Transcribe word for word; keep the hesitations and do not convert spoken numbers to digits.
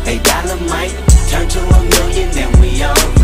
A dollar might turn to a million and we alright.